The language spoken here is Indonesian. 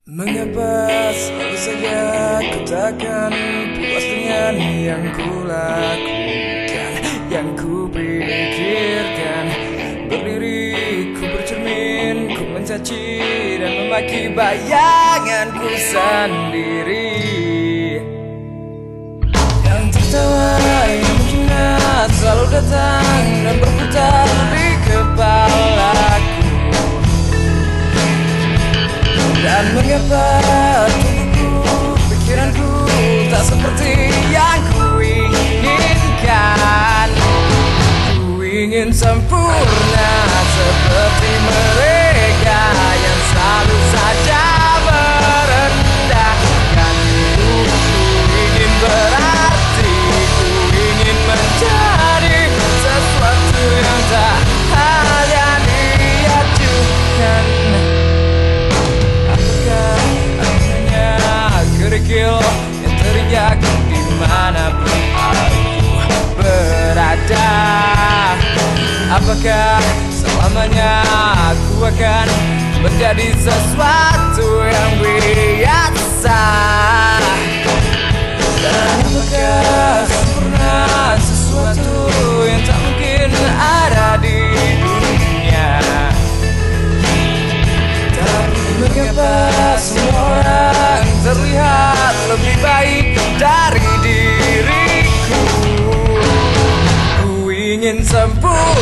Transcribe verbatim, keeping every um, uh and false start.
Mengapa selalu saja ku takkan puas dengan yang ku lakukan, yang ku pikirkan. Berdiri ku bercermin, ku mencaci dan memaki bayanganku sendiri. Yang tertawa, yang menghina selalu datang dan berputar di kepalaku. Dan mengapa tubuhku, pikiranku tak seperti yang ku inginkan. Ku ingin sempurna seperti mereka yang selalu saja merendahkan diriku. Ku ingin berarti, ku ingin menjadi sesuatu yang tak hanya diajukan. Kerikil yang teriak dimanapun aku berada. Apakah selamanya aku akan menjadi sesuatu yang biasa? Dan apakah sempurna sesuatu yang tak mungkin ada di dunia? Tapi mengapa semua orang terlihat lebih baik dari diriku? Ku ingin sempurna